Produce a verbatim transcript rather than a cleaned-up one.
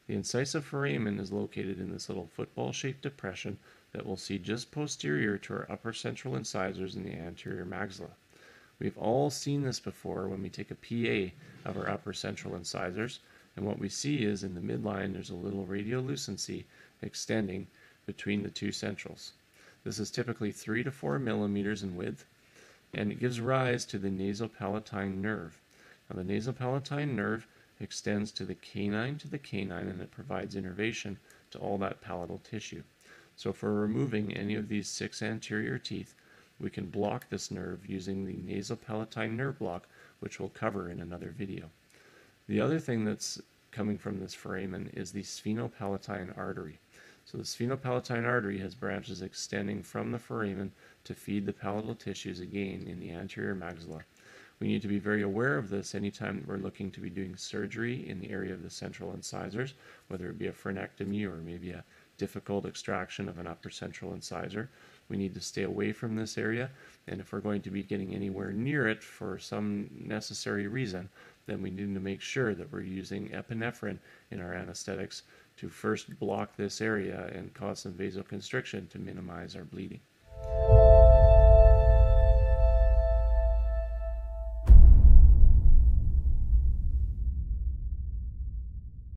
The incisive foramen is located in this little football-shaped depression that we'll see just posterior to our upper central incisors in the anterior maxilla. We've all seen this before when we take a P A of our upper central incisors, and what we see is in the midline there's a little radiolucency extending between the two centrals. This is typically three to four millimeters in width, and it gives rise to the nasopalatine nerve. Now, the nasopalatine nerve extends to the canine to the canine, and it provides innervation to all that palatal tissue. So if we're removing any of these six anterior teeth, we can block this nerve using the nasopalatine nerve block, which we'll cover in another video. The other thing that's coming from this foramen is the sphenopalatine artery. So the sphenopalatine artery has branches extending from the foramen to feed the palatal tissues again in the anterior maxilla. We need to be very aware of this anytime that we're looking to be doing surgery in the area of the central incisors, whether it be a frenectomy or maybe a difficult extraction of an upper central incisor. We need to stay away from this area, and if we're going to be getting anywhere near it for some necessary reason, then we need to make sure that we're using epinephrine in our anesthetics to first block this area and cause some vasoconstriction to minimize our bleeding.